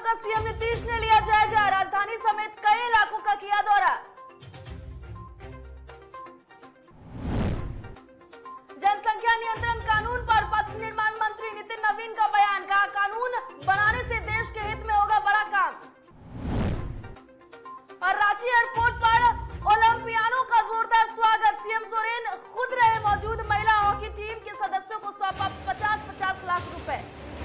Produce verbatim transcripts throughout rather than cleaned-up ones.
का सीएम नीतीश ने लिया जायजा, राजधानी समेत कई इलाकों का किया दौरा। जनसंख्या नियंत्रण कानून पर पथ निर्माण मंत्री नितिन नवीन का बयान, कहा कानून बनाने से देश के हित में होगा बड़ा काम। और रांची एयरपोर्ट पर ओलंपियानों का जोरदार स्वागत, सीएम सोरेन खुद रहे मौजूद, महिला हॉकी टीम के सदस्यों को सौंपा पचास पचास लाख रुपए।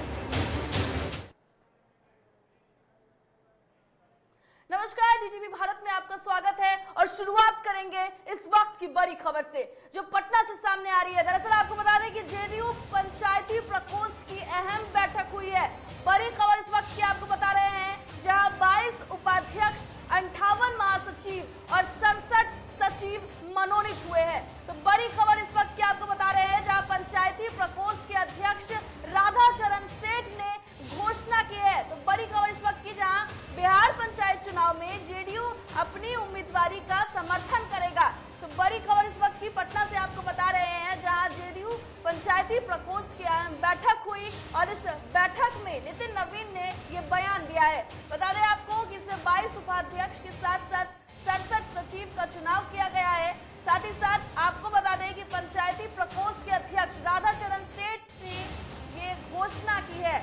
नमस्कार, डीटीवी भारत में आपका स्वागत है और शुरुआत करेंगे इस वक्त की बड़ी खबर से जो पटना से सामने आ रही है। दरअसल आपको बता दें कि जेडीयू पंचायती प्रकोष्ठ की अहम बैठक हुई है। बड़ी खबर इस वक्त की आपको बता रहे हैं, जहां बाईस उपाध्यक्ष, अंठावन महासचिव और सड़सठ सचिव मनोनीत हुए हैं। तो बड़ी खबर इस वक्त की आपको बता रहे हैं, जहां पंचायती प्रकोष्ठ के अध्यक्ष राधाचरण सेठ ने घोषणा की है। तो बड़ी खबर इस वक्त की, जहां बिहार पंचायत चुनाव में जेडीयू अपनी उम्मीदवारी का समर्थन करेगा। तो बड़ी खबर इस वक्त की पटना से आपको बता रहे हैं, जहां जेडीयू पंचायती प्रकोष्ठ की बैठक हुई और इस बैठक में नितिन नवीन ने ये बयान दिया है। बता दें आपको कि इसमें बाईस उपाध्यक्ष के साथ साथ सड़सठ सचिव का चुनाव किया गया है। साथ ही साथ आपको बता दें कि पंचायती प्रकोष्ठ के अध्यक्ष राधाचरण सेठ ने ये घोषणा की है।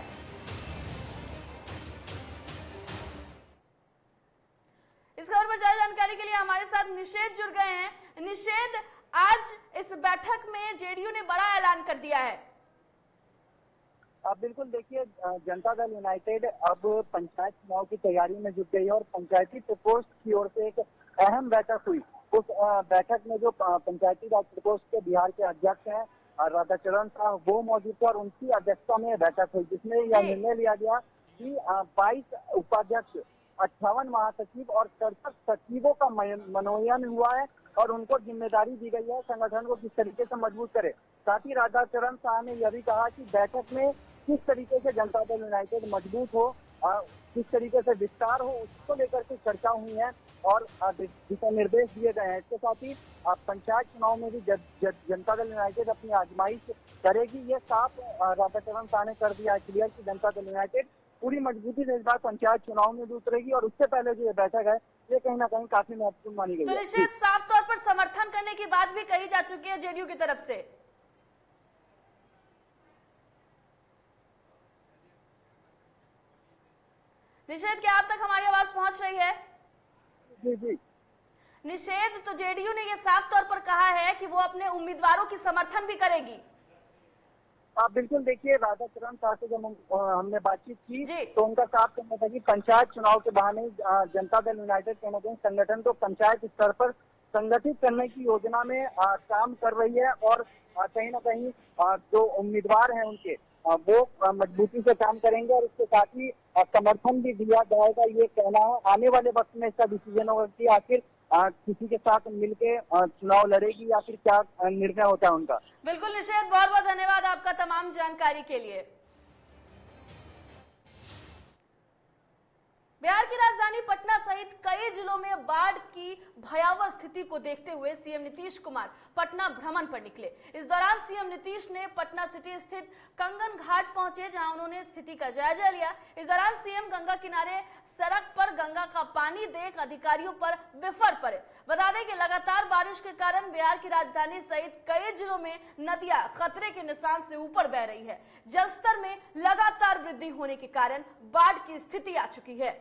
इस खबर पर ज्यादा जानकारी के लिए हमारे साथ निषेध जुड़ गए हैं। निषेध, आज इस बैठक में जेडीयू ने बड़ा ऐलान कर दिया है। अब बिल्कुल देखिए, जनता दल यूनाइटेड अब पंचायत चुनाव की तैयारी में जुट गई है और पंचायती प्रकोष्ठ की ओर से एक अहम बैठक हुई। उस बैठक में जो पंचायती राज प्रकोष्ठ के बिहार के अध्यक्ष हैं राधाचरण साहब, वो मौजूद थे और उनकी अध्यक्षता में बैठक हुई, जिसमें यह निर्णय लिया गया कि बाईस उपाध्यक्ष, अट्ठावन महासचिव और सड़सठ सचिवों का मनोनयन हुआ है और उनको जिम्मेदारी दी गई है संगठन को किस तरीके से मजबूत करे। साथ ही राधाचरण साहब ने यह भी कहा कि बैठक में किस तरीके से जनता दल यूनाइटेड मजबूत हो, किस तरीके से विस्तार हो, उसको लेकर के चर्चा हुई है और दिशा निर्देश दिए गए हैं। इसके साथ ही पंचायत चुनाव में भी जनता दल यूनाइटेड अपनी आजमाइश करेगी, ये साफ राधाचरण साहब ने कर दिया है क्लियर कि जनता दल यूनाइटेड पूरी मजबूती से इस बार पंचायत चुनाव में भी उतरेगी और उससे पहले जो ये बैठक है ये कहीं ना कहीं काफी महत्वपूर्ण मानी गई है। तो निश्चित साफ तौर पर समर्थन करने की बात भी कही जा चुकी है जेडीयू की तरफ से। निषेध, क्या आप तक हमारी आवाज पहुंच रही है? जी जी निषेध, तो जेडीयू ने यह साफ तौर पर कहा है कि वो अपने उम्मीदवारों की समर्थन भी करेगी। आप बिल्कुल देखिए, राधाचरण साहब से जब हमने बातचीत की तो उनका साफ कहना था कि पंचायत चुनाव के बहाने जनता दल यूनाइटेड कहीं ना कहीं संगठन को पंचायत स्तर पर संगठित करने की योजना में आ, काम कर रही है और आ, कहीं ना कहीं आ, जो उम्मीदवार हैं उनके आ, वो मजबूती से काम करेंगे और इसके साथ ही समर्थन भी दिया जाएगा, ये कहना है। आने वाले वक्त में इसका डिसीजन होगा कि आखिर आ, किसी के साथ मिलके चुनाव लड़ेगी या फिर क्या निर्णय होता है उनका। बिल्कुल निषेध, बहुत बहुत धन्यवाद आपका तमाम जानकारी के लिए। बिहार की राजधानी पटना सहित कई जिलों में बाढ़ की भयावह स्थिति को देखते हुए सीएम नीतीश कुमार पटना भ्रमण पर निकले। इस दौरान सीएम नीतीश ने पटना सिटी स्थित कंगन घाट पहुंचे, जहां उन्होंने स्थिति का जायजा लिया। इस दौरान सीएम गंगा किनारे सड़क पर गंगा का पानी देख अधिकारियों पर बिफर पड़े। बता दें कि लगातार बारिश के कारण बिहार की राजधानी सहित कई जिलों में नदियां खतरे के निशान से ऊपर बह रही है। जलस्तर में लगातार वृद्धि होने के कारण बाढ़ की स्थिति आ चुकी है।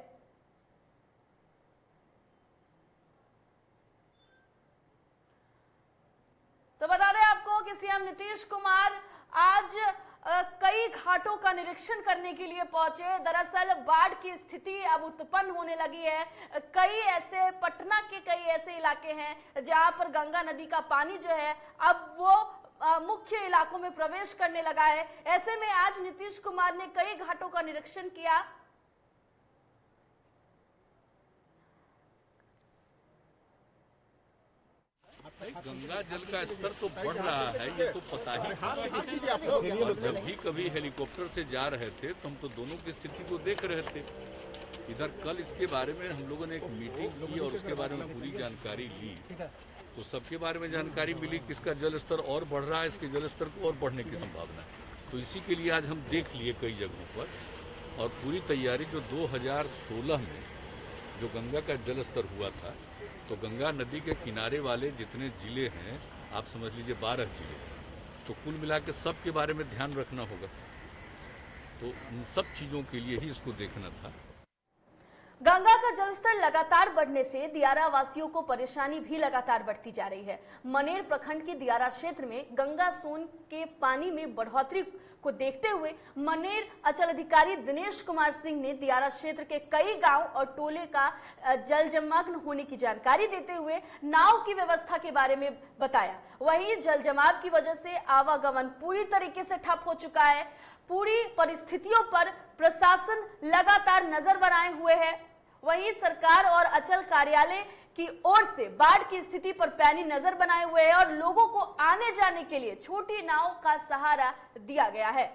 तो बता दें आपको कि सीएम नीतीश कुमार आज कई घाटों का निरीक्षण करने के लिए पहुंचे। दरअसल बाढ़ की स्थिति अब उत्पन्न होने लगी है। कई ऐसे पटना के कई ऐसे इलाके हैं जहां पर गंगा नदी का पानी जो है अब वो मुख्य इलाकों में प्रवेश करने लगा है। ऐसे में आज नीतीश कुमार ने कई घाटों का निरीक्षण किया। गंगा जल का स्तर तो बढ़ रहा है, ये तो पता ही था। और जब भी कभी हेलीकॉप्टर से जा रहे थे तो हम तो दोनों की स्थिति को देख रहे थे। इधर कल इसके बारे में हम लोगों ने एक मीटिंग की और उसके बारे में पूरी जानकारी ली, तो सबके बारे में जानकारी मिली कि इसका जल स्तर और बढ़ रहा है, इसके जल स्तर को और बढ़ने की संभावना है। तो इसी के लिए आज हम देख लिए कई जगहों पर और पूरी तैयारी जो दो हज़ार सोलह में जो गंगा का जल स्तर हुआ था, तो गंगा नदी के किनारे वाले जितने जिले हैं, आप समझ लीजिए बारह जिले, तो कुल मिला के सब के बारे में ध्यान रखना होगा। तो उन सब चीज़ों के लिए ही इसको देखना था। गंगा का जलस्तर लगातार बढ़ने से दियारा वासियों को परेशानी भी लगातार बढ़ती जा रही है। मनेर प्रखंड के दियारा क्षेत्र में गंगा सोन के पानी में बढ़ोतरी को देखते हुए मनेर अंचल अधिकारी दिनेश कुमार सिंह ने दियारा क्षेत्र के कई गांव और टोले का जल जमग्न होने की जानकारी देते हुए नाव की व्यवस्था के बारे में बताया। वहीं जल जमाव की वजह से आवागमन पूरी तरीके से ठप हो चुका है। पूरी परिस्थितियों पर प्रशासन लगातार नजर बनाए हुए है। वहीं सरकार और अंचल कार्यालय की ओर से बाढ़ की स्थिति पर पैनी नजर बनाए हुए है और लोगों को आने जाने के लिए छोटी नाव का सहारा दिया गया है।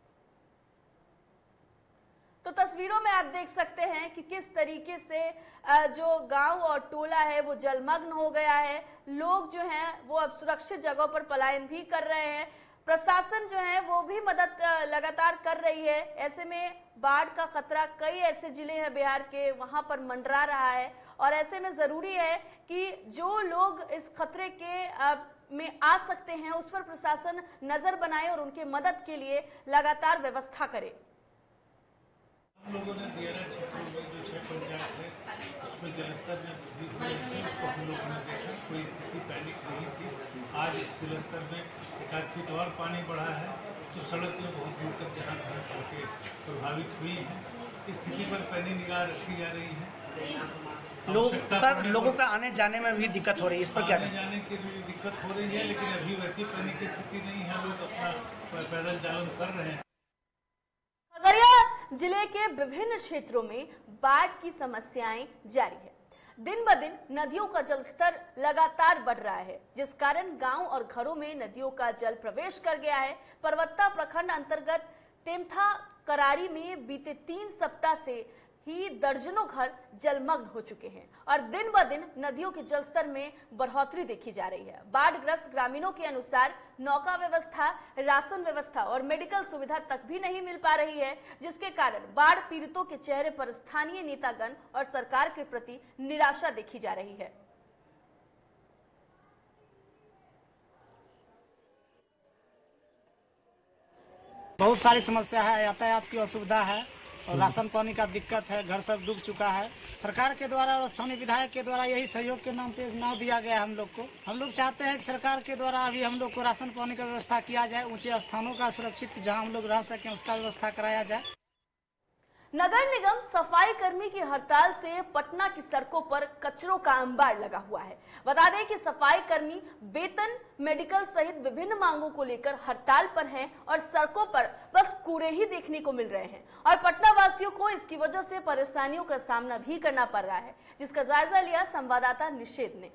तो तस्वीरों में आप देख सकते हैं कि किस तरीके से जो गांव और टोला है वो जलमग्न हो गया है। लोग जो हैं वो अब सुरक्षित जगहों पर पलायन भी कर रहे हैं। प्रशासन जो है वो भी मदद लगातार कर रही है। ऐसे में बाढ़ का खतरा कई ऐसे जिले हैं बिहार के, वहां पर मंडरा रहा है और ऐसे में जरूरी है कि जो लोग इस खतरे के में आ सकते हैं उस पर प्रशासन नजर बनाए और उनके मदद के लिए लगातार व्यवस्था करे। हम लोगों ने दियारा क्षेत्रों में जो छह पंचायत है उसमें जलस्तर में वृद्धि हुई है, उसको हम लोगों ने देखा। कोई स्थिति पैनिक नहीं थी। आज इस जलस्तर में एक आध फीट और पानी बढ़ा है तो सड़क में बहुत दूर तक जहाँ जहाँ सड़कें प्रभावित हुई हैं, इस स्थिति पर पैनी निगाह रखी जा रही है। लोग सर लोगों का आने जाने में भी दिक्कत हो रही है, इस पर क्या आने जाने की भी दिक्कत हो रही है, लेकिन अभी वैसी पैनी की स्थिति नहीं है। लोग अपना पैदल चालन कर रहे हैं। खगड़िया जिले के विभिन्न क्षेत्रों में बाढ़ की समस्याएं जारी है। दिन ब दिन नदियों का जलस्तर लगातार बढ़ रहा है, जिस कारण गांव और घरों में नदियों का जल प्रवेश कर गया है। परवत्ता प्रखंड अंतर्गत तेमथा करारी में बीते तीन सप्ताह से ही दर्जनों घर जलमग्न हो चुके हैं और दिन ब दिन नदियों के जलस्तर में बढ़ोतरी देखी जा रही है। बाढ़ग्रस्त ग्रामीणों के अनुसार नौका व्यवस्था, राशन व्यवस्था और मेडिकल सुविधा तक भी नहीं मिल पा रही है, जिसके कारण बाढ़ पीड़ितों के चेहरे पर स्थानीय नेतागण और सरकार के प्रति निराशा देखी जा रही है। बहुत सारी समस्या है, यातायात की असुविधा है और राशन पानी का दिक्कत है। घर सब डूब चुका है। सरकार के द्वारा और स्थानीय विधायक के द्वारा यही सहयोग के नाम पे नाव दिया गया है हम लोग को। हम लोग चाहते हैं कि सरकार के द्वारा अभी हम लोग को राशन पानी का व्यवस्था किया जाए, ऊंचे स्थानों का सुरक्षित जहां हम लोग रह सकें उसका व्यवस्था कराया जाए। नगर निगम सफाई कर्मी की हड़ताल से पटना की सड़कों पर कचरों का अंबार लगा हुआ है। बता दें कि सफाई कर्मी वेतन, मेडिकल सहित विभिन्न मांगों को लेकर हड़ताल पर हैं और सड़कों पर बस कूड़े ही देखने को मिल रहे हैं और पटना वासियों को इसकी वजह से परेशानियों का सामना भी करना पड़ रहा है, जिसका जायजा लिया संवाददाता निषेध ने।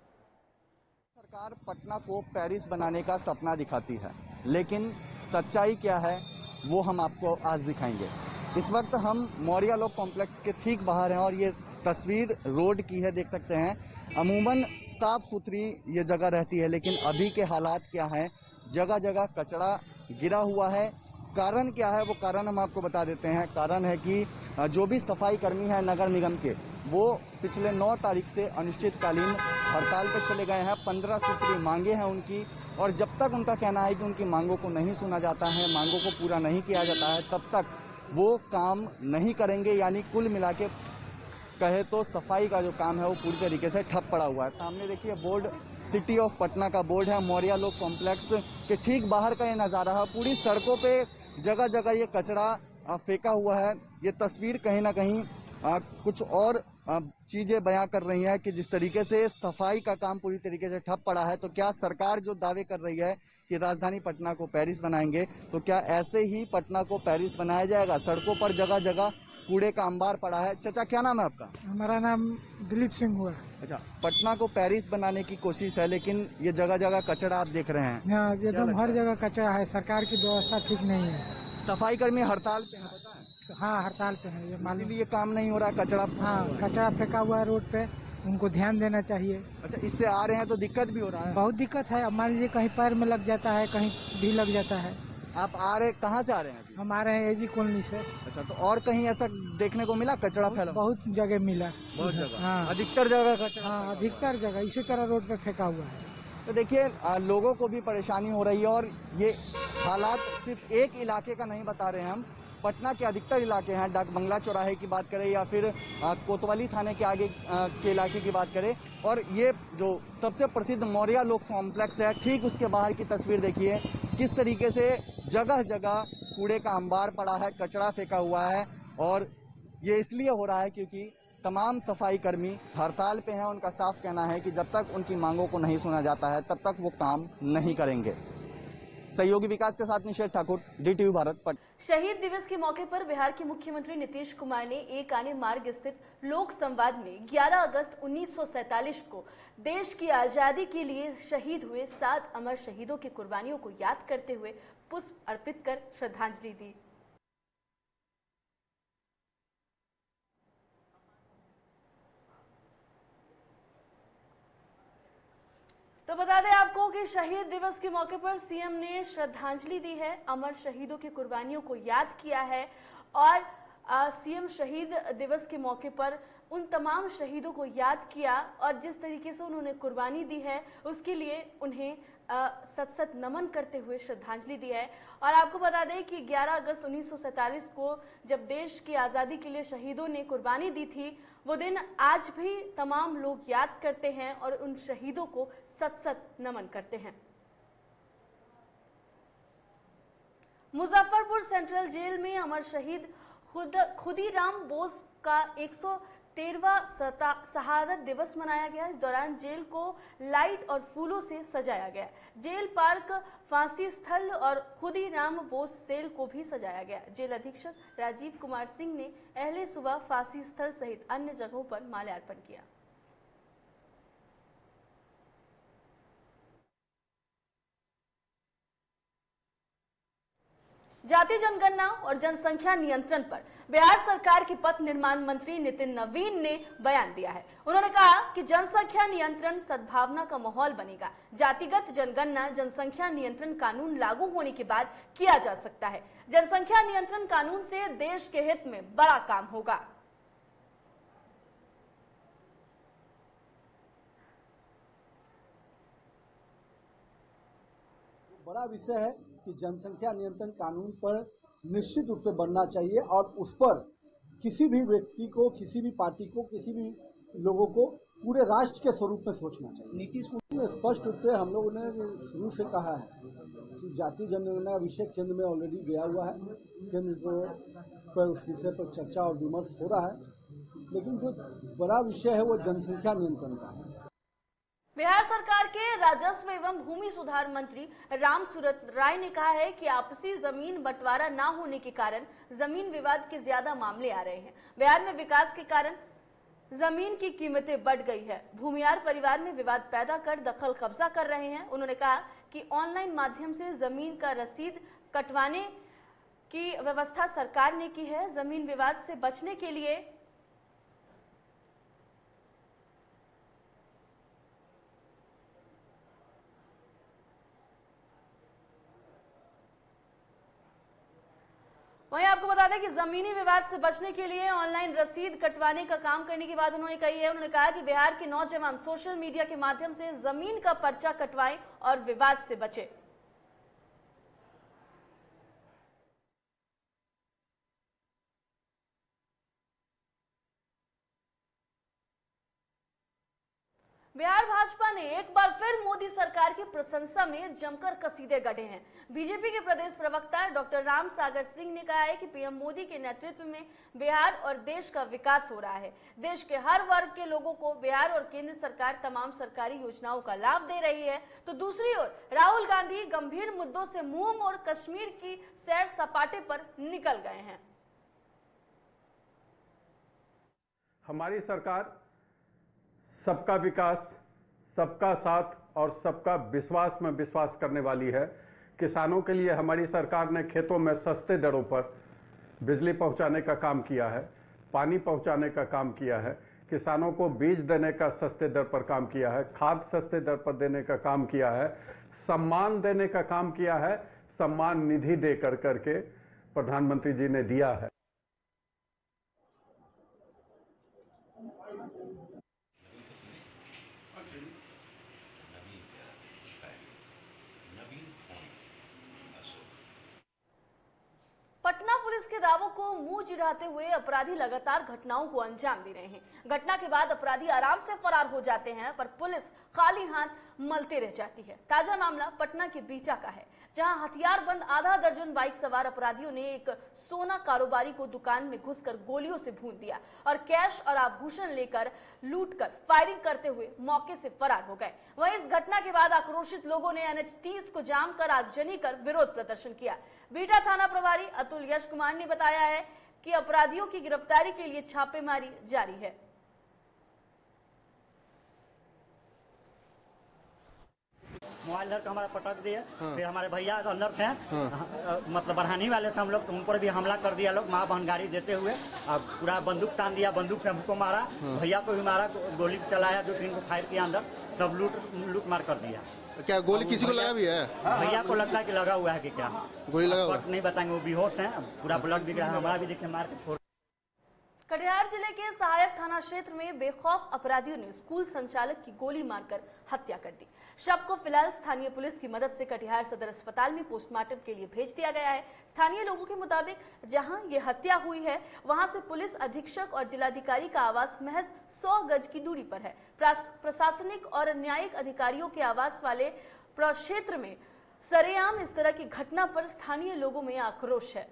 सरकार पटना को पेरिस बनाने का सपना दिखाती है, लेकिन सच्चाई क्या है वो हम आपको आज दिखाएंगे। इस वक्त हम मौर्या लोक कॉम्प्लेक्स के ठीक बाहर हैं और ये तस्वीर रोड की है, देख सकते हैं। अमूमन साफ सुथरी ये जगह रहती है, लेकिन अभी के हालात क्या हैं, जगह जगह कचरा गिरा हुआ है। कारण क्या है वो कारण हम आपको बता देते हैं। कारण है कि जो भी सफाई कर्मी हैं नगर निगम के, वो पिछले नौ तारीख से अनिश्चितकालीन हड़ताल पर चले गए हैं। पंद्रह सूत्री मांगे हैं उनकी, और जब तक उनका कहना है कि उनकी मांगों को नहीं सुना जाता है, मांगों को पूरा नहीं किया जाता है, तब तक वो काम नहीं करेंगे। यानी कुल मिला के कहे तो सफाई का जो काम है वो पूरी तरीके से ठप पड़ा हुआ है। सामने देखिए बोर्ड, सिटी ऑफ पटना का बोर्ड है। मौर्या लोक कॉम्प्लेक्स के ठीक बाहर का ये नज़ारा है। पूरी सड़कों पे जगह जगह ये कचरा फेंका हुआ है। ये तस्वीर कहीं ना कहीं आ, कुछ और चीज़ें बयां कर रही हैं कि जिस तरीके से सफाई का काम पूरी तरीके से ठप पड़ा है। तो क्या सरकार जो दावे कर रही है कि राजधानी पटना को पेरिस बनाएंगे, तो क्या ऐसे ही पटना को पेरिस बनाया जाएगा? सड़कों पर जगह जगह कूड़े का अंबार पड़ा है। चाचा क्या नाम है आपका? हमारा नाम दिलीप सिंह हुआ। अच्छा, पटना को पेरिस बनाने की कोशिश है, लेकिन ये जगह जगह कचरा आप देख रहे हैं। हाँ, एकदम हर जगह कचरा है। सरकार की व्यवस्था ठीक नहीं है। सफाई कर्मी हड़ताल पे है, पता है? हाँ, हड़ताल पे है, ये मालूम। इसीलिए काम नहीं हो रहा, कचरा हाँ, कचरा फेंका हुआ है रोड पे, उनको ध्यान देना चाहिए। अच्छा, इससे आ रहे हैं तो दिक्कत भी हो रहा है? बहुत दिक्कत है। मान लीजिए कहीं पैर में लग जाता है, कहीं भी लग जाता है। आप आ रहे कहाँ से आ रहे हैं अभी? हम आ रहे हैं एजी कॉलोनी से। अच्छा, तो और कहीं ऐसा देखने को मिला कचरा फैला? बहुत जगह मिला। बहुत जगह? हाँ, अधिकतर जगह कचरा? हाँ, अधिकतर जगह इसी तरह रोड पे फेंका हुआ है। तो देखिए, लोगों को भी परेशानी हो रही है और ये हालात सिर्फ एक इलाके का नहीं बता रहे हैं हम। पटना के अधिकतर इलाके हैं, डाक बंगला चौराहे की बात करें या फिर कोतवाली थाने के आगे के इलाके की बात करें, और ये जो सबसे प्रसिद्ध मौर्या लोक कॉम्प्लेक्स है, ठीक उसके बाहर की तस्वीर देखिए किस तरीके से जगह जगह कूड़े का अंबार पड़ा है, कचरा फेंका हुआ है। और ये इसलिए हो रहा है क्योंकि तमाम सफाई कर्मी हड़ताल पे हैं। उनका साफ कहना है कि जब तक उनकी मांगों को नहीं सुना जाता है तब तक वो काम नहीं करेंगे। सहयोगी विकास के साथ निषेध ठाकुर, डीटीवी भारत, पटना। शहीद दिवस के मौके पर बिहार के मुख्यमंत्री नीतीश कुमार ने एक आने मार्ग स्थित लोक संवाद में ग्यारह अगस्त उन्नीस सौ सैंतालीस को देश की आजादी के लिए शहीद हुए सात अमर शहीदों की कुर्बानियों को याद करते हुए पुष्प अर्पित कर श्रद्धांजलि दी। तो बता दें आपको कि शहीद दिवस के मौके पर सीएम ने श्रद्धांजलि दी है, अमर शहीदों की कुर्बानियों को याद किया है और सीएम शहीद दिवस के मौके पर उन तमाम शहीदों को याद किया और जिस तरीके से उन्होंने कुर्बानी दी है उसके लिए उन्हें सत सत नमन करते हुए श्रद्धांजलि दी है। और आपको बता दें कि ग्यारह अगस्त उन्नीस सौ सैंतालीस को जब देश की आज़ादी के लिए शहीदों ने कुर्बानी दी थी, वो दिन आज भी तमाम लोग याद करते हैं और उन शहीदों को सत सत नमन करते हैं। मुजफ्फरपुर सेंट्रल जेल में अमर शहीद खुद खुदीराम बोस का एक सौ तेरहवां शहादत दिवस मनाया गया। इस दौरान जेल को लाइट और फूलों से सजाया गया। जेल पार्क, फांसी स्थल और खुदीराम बोस सेल को भी सजाया गया। जेल अधीक्षक राजीव कुमार सिंह ने अहले सुबह फांसी स्थल सहित अन्य जगहों पर माल्यार्पण किया। जाति जनगणना और जनसंख्या नियंत्रण पर बिहार सरकार के पथ निर्माण मंत्री नितिन नवीन ने बयान दिया है। उन्होंने कहा कि जनसंख्या नियंत्रण सद्भावना का माहौल बनेगा। जातिगत जनगणना जनसंख्या नियंत्रण कानून लागू होने के बाद किया जा सकता है। जनसंख्या नियंत्रण कानून से देश के हित में बड़ा काम होगा। बड़ा विषय है कि जनसंख्या नियंत्रण कानून पर निश्चित रूप से बनना चाहिए और उस पर किसी भी व्यक्ति को, किसी भी पार्टी को, किसी भी लोगों को पूरे राष्ट्र के स्वरूप में सोचना चाहिए। नीतीश कुमार ने स्पष्ट रूप से हम लोगों ने शुरू से कहा है कि जाति जनगणना विषय केंद्र में ऑलरेडी गया हुआ है। केंद्र पर उस विषय पर चर्चा और विमर्श हो रहा है, लेकिन जो बड़ा विषय है वो जनसंख्या नियंत्रण का है। बिहार सरकार के राजस्व एवं भूमि सुधार मंत्री राम सूरत राय ने कहा है कि आपसी जमीन बंटवारा न होने के कारण जमीन विवाद के ज्यादा मामले आ रहे हैं। बिहार में विकास के कारण जमीन की कीमतें बढ़ गई है। भूमियार परिवार में विवाद पैदा कर दखल कब्जा कर रहे हैं। उन्होंने कहा कि ऑनलाइन माध्यम से जमीन का रसीद कटवाने की व्यवस्था सरकार ने की है। जमीन विवाद से बचने के लिए वहीं आपको बता दें कि जमीनी विवाद से बचने के लिए ऑनलाइन रसीद कटवाने का काम करने की बात उन्होंने कही है। उन्होंने कहा कि बिहार के नौजवान सोशल मीडिया के माध्यम से जमीन का पर्चा कटवाएं और विवाद से बचें। बिहार भाजपा ने एक बार फिर मोदी सरकार की प्रशंसा में जमकर कसीदे गढ़े हैं। बीजेपी के प्रदेश प्रवक्ता डॉक्टर राम सागर सिंह ने कहा है कि पीएम मोदी के नेतृत्व में बिहार और देश का विकास हो रहा है। देश के हर वर्ग के लोगों को बिहार और केंद्र सरकार तमाम सरकारी योजनाओं का लाभ दे रही है, तो दूसरी ओर राहुल गांधी गंभीर मुद्दों से मुंह मोड़ कश्मीर की सैर सपाटे पर निकल गए हैं। हमारी सरकार सबका विकास, सबका साथ और सबका विश्वास में विश्वास करने वाली है। किसानों के लिए हमारी सरकार ने खेतों में सस्ते दरों पर बिजली पहुंचाने का काम किया है, पानी पहुंचाने का काम किया है, किसानों को बीज देने का सस्ते दर पर काम किया है, खाद सस्ते दर पर देने का काम किया है, सम्मान देने का काम किया है, सम्मान निधि दे कर करके प्रधानमंत्री जी ने दिया है। पटना पुलिस के दावों को मुंह चिढ़ाते हुए अपराधी लगातार घटनाओं को अंजाम दे रहे हैं। घटना के बाद अपराधी आराम से फरार हो जाते हैं, पर पुलिस खाली हाथ मलते रह जाती है। ताजा मामला पटना के बीटा का है, जहां हथियारबंद आधा दर्जन बाइक सवार अपराधियों ने एक सोना कारोबारी को दुकान में घुसकर गोलियों से भून दिया और कैश और आभूषण लेकर लूटकर फायरिंग करते हुए मौके से फरार हो गए। वहीं इस घटना के बाद आक्रोशित लोगों ने एन एच तीस को जाम कर आगजनी कर विरोध प्रदर्शन किया। बीटा थाना प्रभारी अतुल यश कुमार ने बताया है कि अपराधियों की गिरफ्तारी के लिए छापेमारी जारी है। मोबाइल धर के हमारा पटक दिए। हाँ। फिर हमारे भैया अंदर थे। हाँ। मतलब बढ़ाने वाले थे हम लोग, तो उन पर भी हमला कर दिया लोग, माँ बहन गाड़ी देते हुए। अब पूरा बंदूक तान दिया, बंदूक से हमको मारा। हाँ। भैया को भी मारा, गोली चलाया, दो तीन को फायर किया अंदर, तब लूट लूट मार कर दिया। क्या गोली किसी को लगा भी है? भैया को लगता है कि लगा हुआ है कि क्या गोली लगा हुआ नहीं बताएंगे, वो बेहोश है, पूरा ब्लड बिक रहा है। हमारा भी देखिए मार के। कटिहार जिले के सहायक थाना क्षेत्र में बेखौफ अपराधियों ने स्कूल संचालक की गोली मारकर हत्या कर दी। शव को फिलहाल स्थानीय पुलिस की मदद से कटिहार सदर अस्पताल में पोस्टमार्टम के लिए भेज दिया गया है। स्थानीय लोगों के मुताबिक जहां ये हत्या हुई है, वहां से पुलिस अधीक्षक और जिलाधिकारी का आवास महज सौ गज की दूरी पर है। प्रशासनिक और न्यायिक अधिकारियों के आवास वाले प्रक्षेत्र में सरेआम इस तरह की घटना पर स्थानीय लोगों में आक्रोश है।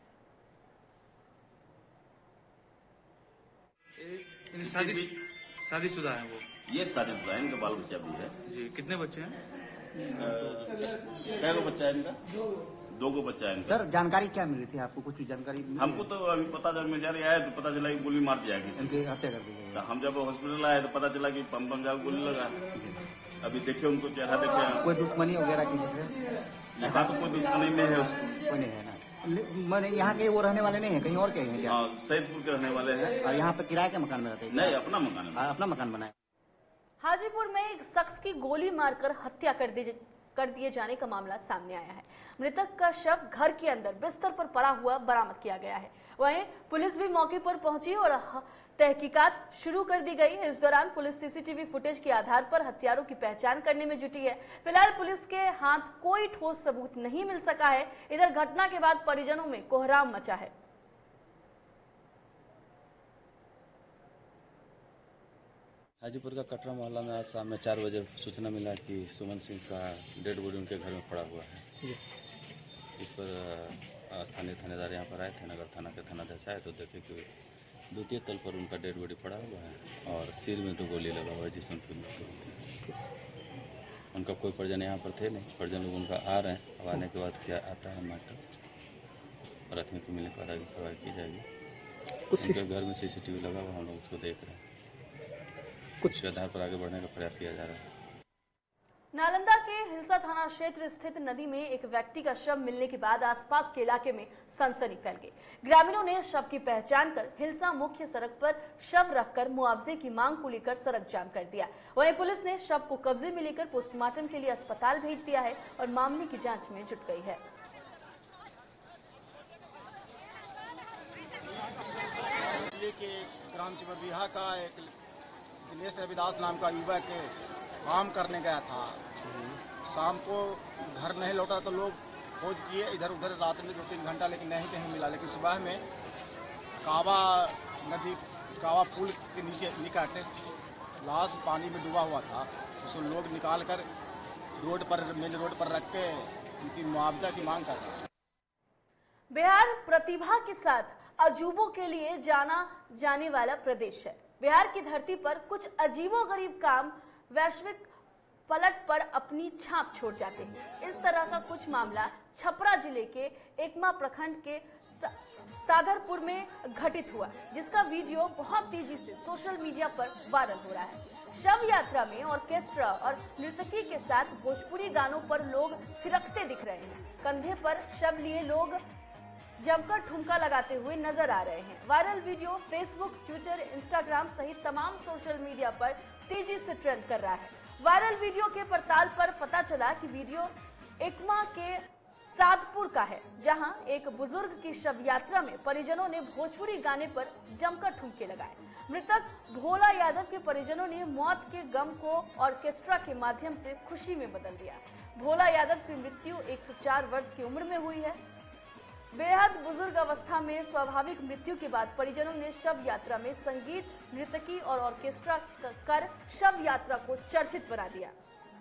शादी शादीशुदा है वो? ये शादीशुदा है, इनका बाल बच्चा भी है जी। कितने बच्चे हैं? क्या बच्चा है इनका? दो गो बच्चा है इनका। सर जानकारी क्या मिली थी आपको? कुछ जानकारी? हमको तो अभी पता जब में जा रही आया तो पता चला कि गोली मार दिया गया, हत्या कर दी। तो हम जब हॉस्पिटल आए तो पता चला कि पम पम जाकर गोली लगा। अभी देखिए उनको चेहरा देखे। कोई दुश्मनी वगैरह की? यहाँ तो कोई दुश्मनी नहीं है उसको। कोई नहीं है ना? मैंने यहाँ के वो रहने वाले नहीं है, कहीं और के हैं क्या? हाँ, सैदपुर के रहने वाले हैं। और यहाँ पे किराए के मकान में रहते हैं? नहीं, अपना मकान है। अपना मकान बनाया। हाजीपुर में एक शख्स की गोली मारकर हत्या कर दी कर दिए जाने का मामला सामने आया है। मृतक का शव घर के अंदर बिस्तर पर पड़ा हुआ बरामद किया गया है। वहीं पुलिस भी मौके पर पहुंची और तहकीकात शुरू कर दी गई। इस दौरान पुलिस सीसीटीवी फुटेज के आधार पर हत्यारों की पहचान करने में जुटी है। फिलहाल पुलिस के हाथ कोई ठोस सबूत नहीं मिल सका है। इधर घटना के बाद परिजनों में कोहराम मचा है। हाजीपुर का कटरा मोहल्ला में आज शाम में चार बजे सूचना मिला कि सुमन सिंह का डेड बॉडी उनके घर में पड़ा हुआ है। इस पर स्थानीय थानेदार यहाँ पर आए थे, नगर थाना के थानाध्यक्ष आए तो देखे कि द्वितीय तल पर उनका डेड बॉडी पड़ा हुआ है और सिर में तो गोली लगा हुआ है जिससे उनकी मृत्यु हुई है। उनका कोई परिजन यहाँ पर थे नहीं, परिजन लोग उनका आ रहे हैं। अब आने के बाद क्या आता है मैटर, प्राथमिक मिलने के बाद आगे कार्रवाई की जाएगी। उनके घर में सीसीटीवी लगा हुआ, हम लोग उसको देख रहे हैं। कुछ आधार पर आगे बढ़ने का प्रयास किया जा रहा है। नालंदा के हिलसा थाना क्षेत्र स्थित नदी में एक व्यक्ति का शव मिलने के बाद आसपास के इलाके में सनसनी फैल गई। ग्रामीणों ने शव की पहचान कर हिलसा मुख्य सड़क पर शव रखकर मुआवजे की मांग को लेकर सड़क जाम कर दिया। वहीं पुलिस ने शव को कब्जे में लेकर पोस्टमार्टम के लिए अस्पताल भेज दिया है और मामले की जांच में जुट गई है। के ग्राम चिमरबिहा का एक दिनेश रविदास नाम का युवक काम करने गया था। शाम को घर नहीं लौटा तो लोग खोज किए इधर उधर रात में दो तीन घंटा, लेकिन नहीं कहीं मिला। लेकिन सुबह में कावा नदी कावा पुल के नीचे निकट लाश पानी में डूबा हुआ था। उसको लोग निकाल कर रोड पर मेन रोड पर रख के उनकी मुआवजा की मांग कर रहे हैं। बिहार प्रतिभा के साथ अजूबों के लिए जाना जाने वाला प्रदेश है। बिहार की धरती पर कुछ अजीबोगरीब काम वैश्विक पलट पर अपनी छाप छोड़ जाते हैं। इस तरह का कुछ मामला छपरा जिले के एकमा प्रखंड के सा, साधरपुर में घटित हुआ, जिसका वीडियो बहुत तेजी से सोशल मीडिया पर वायरल हो रहा है। शव यात्रा में ऑर्केस्ट्रा और नर्तकी के साथ भोजपुरी गानों पर लोग थिरकते दिख रहे हैं। कंधे पर शव लिए लोग जमकर ठुमका लगाते हुए नजर आ रहे हैं। Viral video Facebook, Twitter, Instagram सहित तमाम सोशल मीडिया पर तेजी से ट्रेंड कर रहा है। वायरल वीडियो के पड़ताल पर पता चला कि वीडियो एकमा के सादपुर का है, जहां एक बुजुर्ग की शव यात्रा में परिजनों ने भोजपुरी गाने पर जमकर ठुमके लगाए। मृतक भोला यादव के परिजनों ने मौत के गम को ऑर्केस्ट्रा के माध्यम से खुशी में बदल दिया। भोला यादव की मृत्यु एक सौ चार वर्ष की उम्र में हुई है। बेहद बुजुर्ग अवस्था में स्वाभाविक मृत्यु के बाद परिजनों ने शव यात्रा में संगीत, नृत्यकी और ऑर्केस्ट्रा कर शव यात्रा को चर्चित बना दिया।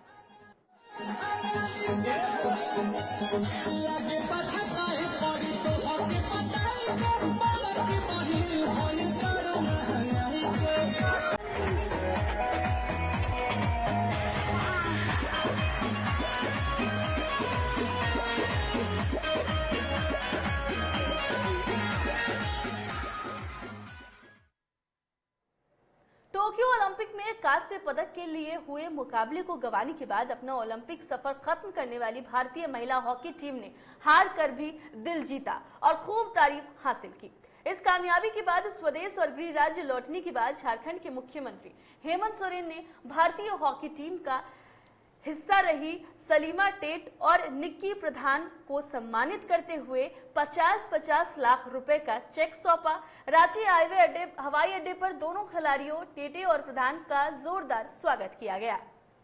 टोक्यो ओलंपिक में कांस्य पदक के लिए हुए मुकाबले को गंवाने के बाद अपना ओलंपिक सफर खत्म करने वाली भारतीय महिला हॉकी टीम ने हार कर भी दिल जीता और खूब तारीफ हासिल की। इस कामयाबी के बाद स्वदेश और गृह राज्य लौटने के बाद झारखंड के मुख्यमंत्री हेमंत सोरेन ने भारतीय हॉकी टीम का हिस्सा रही सलीमा टेट और निक्की प्रधान को सम्मानित करते हुए पचास पचास लाख रुपए का चेक सौंपा। रांची हाईवे अड्डे हवाई अड्डे पर दोनों खिलाड़ियों टेटे और प्रधान का जोरदार स्वागत किया गया।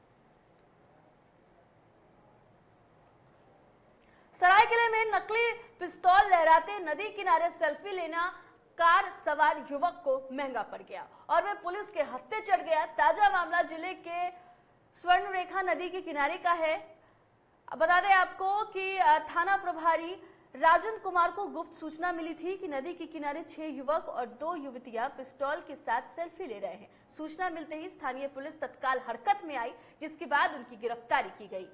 सरायकेला में नकली पिस्तौल लहराते नदी किनारे सेल्फी लेना कार सवार युवक को महंगा पड़ गया और वह पुलिस के हत्थे चढ़ गया। ताजा मामला जिले के स्वर्ण रेखा नदी के किनारे का है। बता दें आपको कि थाना प्रभारी राजन कुमार को गुप्त सूचना मिली थी कि नदी के किनारे छह युवक और दो युवतियां पिस्तौल के साथ सेल्फी ले रहे हैं। सूचना मिलते ही स्थानीय पुलिस तत्काल हरकत में आई, जिसके बाद उनकी गिरफ्तारी की गई।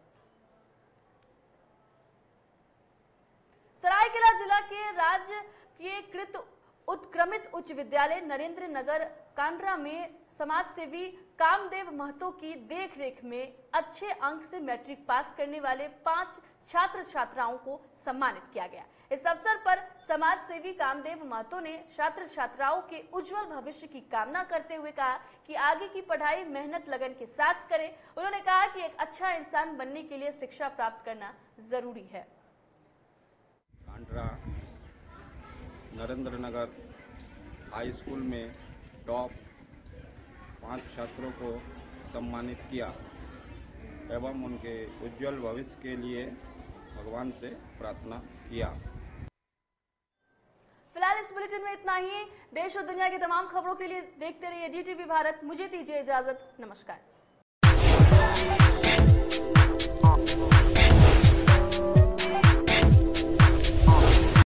सरायकेला जिला के राजकीयकृत उत्क्रमित उच्च विद्यालय नरेंद्र नगर कांड्रा में समाज सेवी कामदेव महतो की देखरेख में अच्छे अंक से मैट्रिक पास करने वाले पांच छात्र छात्राओं को सम्मानित किया गया। इस अवसर पर समाज सेवी कामदेव महतो ने छात्र छात्राओं के उज्जवल भविष्य की कामना करते हुए कहा कि आगे की पढ़ाई मेहनत लगन के साथ करें। उन्होंने कहा कि एक अच्छा इंसान बनने के लिए शिक्षा प्राप्त करना जरूरी है। कांड्रा नरेंद्र नगर हाई स्कूल में टॉप पांच छात्रों को सम्मानित किया एवं उनके उज्जवल भविष्य के लिए भगवान से प्रार्थना किया। फिलहाल इस बुलेटिन में इतना ही। देश और दुनिया की तमाम खबरों के लिए देखते रहिए डी टी वी भारत। मुझे दीजिए इजाजत। नमस्कार।